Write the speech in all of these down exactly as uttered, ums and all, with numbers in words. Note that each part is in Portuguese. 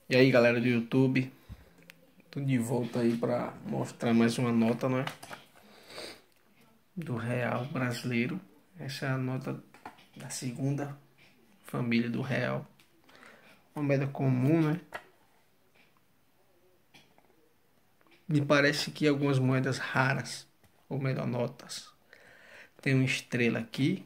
E aí, galera do YouTube, tô de volta aí para mostrar mais uma nota, não é? Do real brasileiro. Essa é a nota da segunda família do real. Uma moeda comum, né? Me parece que algumas moedas raras, ou melhor, notas, tem uma estrela aqui.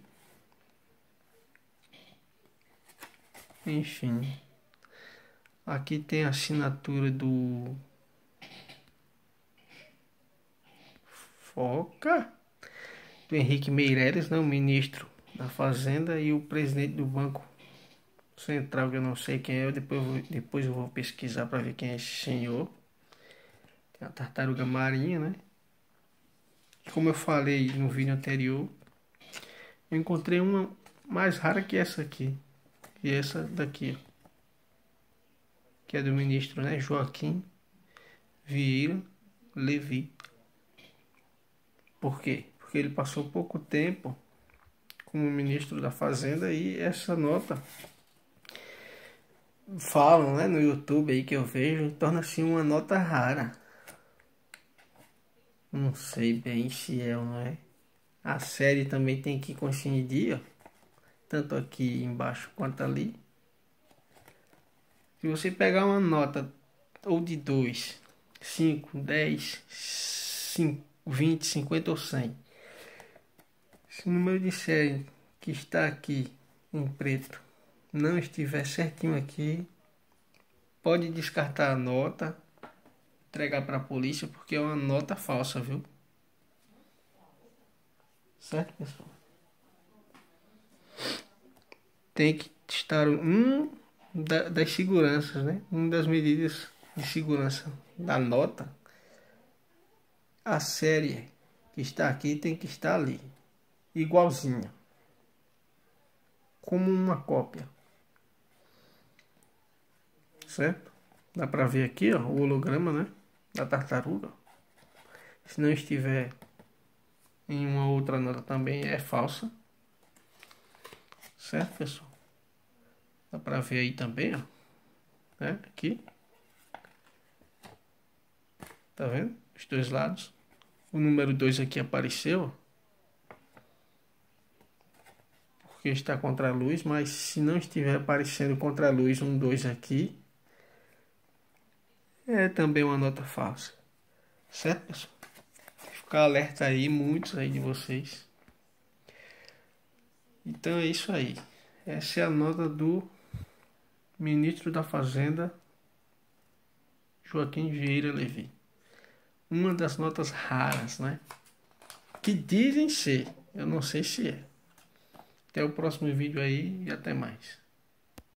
Enfim, aqui tem a assinatura do Foca, do Henrique Meirelles, né, o ministro da Fazenda, e o presidente do Banco Central, que eu não sei quem é. Eu depois, vou, depois eu vou pesquisar para ver quem é esse senhor. Tem a tartaruga marinha, né? E como eu falei no vídeo anterior, eu encontrei uma mais rara que essa aqui. E essa daqui, ó, que é do ministro, né, Joaquim Vieira Levi. Por quê? Porque ele passou pouco tempo como ministro da Fazenda, e essa nota, falam, né, no YouTube aí que eu vejo, torna-se uma nota rara. Não sei bem se é ou não é. A série também tem que consciência, tanto aqui embaixo quanto ali. Se você pegar uma nota ou de dois, cinco, dez, vinte, cinquenta ou cem, se o número de série que está aqui em preto não estiver certinho aqui, pode descartar a nota, entregar para a polícia, porque é uma nota falsa, viu? Certo, pessoal? Tem que estar um da, das seguranças, né? Uma das medidas de segurança da nota. A série que está aqui tem que estar ali, igualzinha, como uma cópia. Certo? Dá para ver aqui, ó, o holograma, né, da tartaruga. Se não estiver em uma outra nota também é falsa. Certo, pessoal? Dá para ver aí também, ó, né? Aqui. Tá vendo? Os dois lados. O número dois aqui apareceu, porque está contra a luz, mas se não estiver aparecendo contra a luz um dois aqui, é também uma nota falsa. Certo, pessoal? Ficar alerta aí, muitos aí de vocês. Então é isso aí. Essa é a nota do ministro da Fazenda, Joaquim Vieira Levi. Uma das notas raras, né? Que dizem ser. Eu não sei se é. Até o próximo vídeo aí e até mais.